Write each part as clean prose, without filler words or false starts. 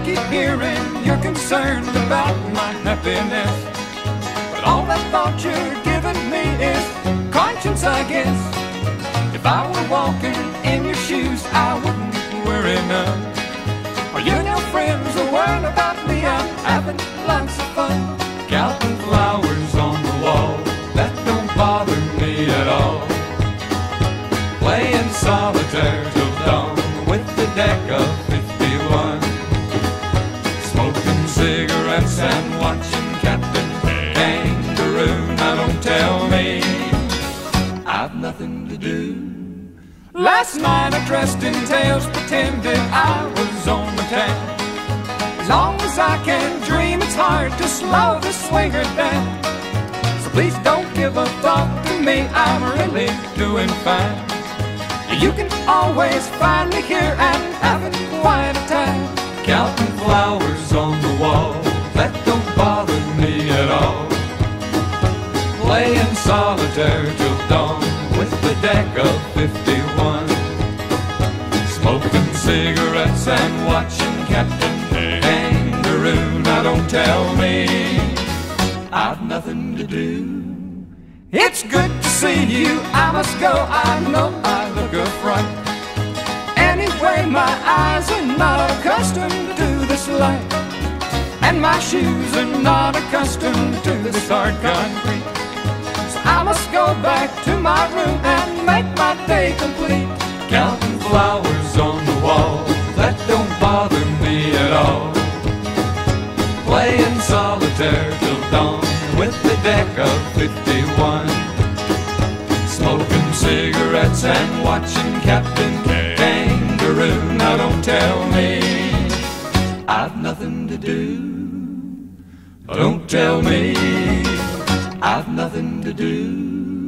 keep hearing you're concerned about my happiness, but all that thought you're giving me is conscience, I guess. If I were walking in your shoes, I wouldn't worry none. Are you and your friends are worried about me? I'm having lots of fun. Counting flowers on the wall, that don't bother me at all. Playing solitaire till dawn with the deck of 51. Smoking cigarettes and watching Captain Kangaroo. Now don't tell me I've nothing to do. Last night I dressed in tails, pretended I was on the town. As long as I can dream, it's hard to slow the swinger down. So please don't give a thought to me, I'm really doing fine. You can always find me here and having quite a time. Counting flowers on the wall, that don't bother me at all. Playing solitaire till dawn with the deck of 51. Smoking cigarettes and watching Captain Kangaroo. Now don't tell me I've nothing to do. It's good to see you, I must go, I know I look a fright. Anyway, my eyes are not accustomed to this light, and my shoes are not accustomed to this hard concrete. So I must go back to my room and make my day complete. Counting flowers on the wall, that don't bother me at all. Playing solitaire till dawn with the deck of 51. Smoking cigarettes and watching Captain Kangaroo. Now don't tell me I've nothing to do. Don't tell me I've nothing to do.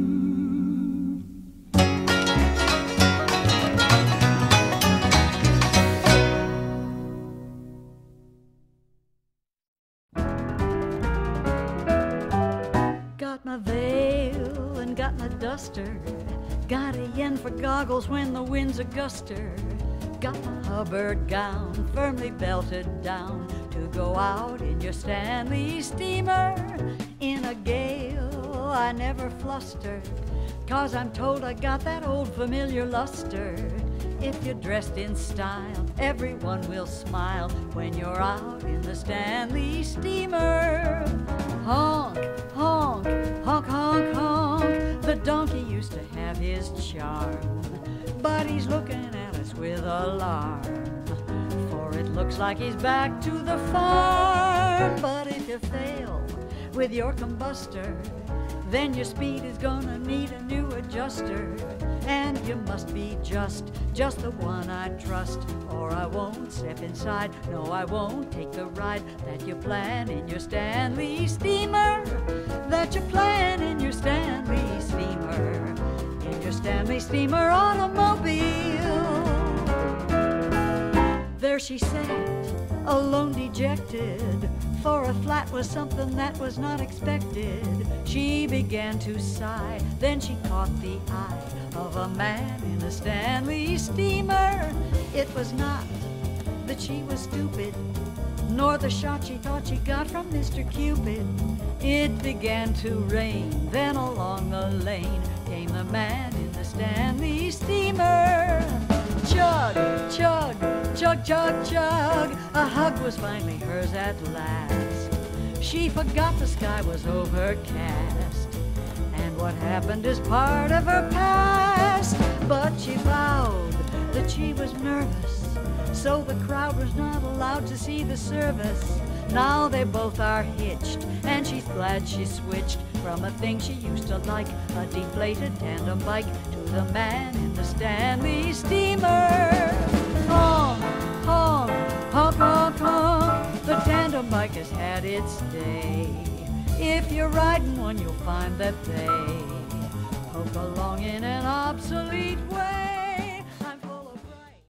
Got my veil and got my duster, got a yen for goggles when the wind's a guster. Got my Hubbard gown firmly belted down to go out in your Stanley steamer. In a gale I never fluster, 'cause I'm told I got that old familiar luster. If you're dressed in style, everyone will smile when you're out in the Stanley steamer. Honk, honk, honk, honk, honk. The donkey used to have his charm, but he's looking at us with alarm, for it looks like he's back to the farm. But if you fail with your combustor, then your speed is gonna need a new adjuster. And you must be just the one I trust, or I won't step inside, no I won't take the ride that you plan in your Stanley steamer, that you plan in your Stanley steamer, in your Stanley steamer automobile. There she sat, alone dejected, for a flat was something that was not expected. She began to sigh, then she caught the eye of a man in a Stanley steamer. It was not that she was stupid, nor the shot she thought she got from Mr. Cupid. It began to rain, then along the lane came the man in the Stanley steamer. Chug, chug, chug, chug, chug. A hug was finally hers at last. She forgot the sky was overcast, and what happened is part of her past. But she vowed that she was nervous, so the crowd was not allowed to see the service. Now they both are hitched, and she's glad she switched from a thing she used to like, a deflated tandem bike, to the man in the Stanley steamer. Honk, honk, honk, honk, honk. The tandem bike has had its day. If you're riding one, you'll find that they poke along in an obsolete way.